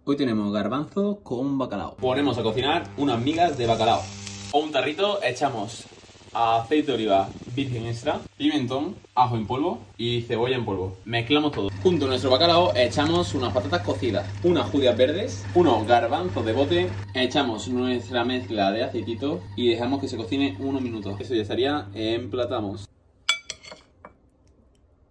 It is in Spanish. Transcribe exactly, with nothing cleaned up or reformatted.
Hoy tenemos garbanzo con bacalao. Ponemos a cocinar unas migas de bacalao. O un tarrito echamos aceite de oliva virgen extra, pimentón, ajo en polvo y cebolla en polvo. Mezclamos todo. Junto a nuestro bacalao echamos unas patatas cocidas, unas judías verdes, unos garbanzos de bote, echamos nuestra mezcla de aceitito y dejamos que se cocine unos minutos. Eso ya estaría, emplatamos.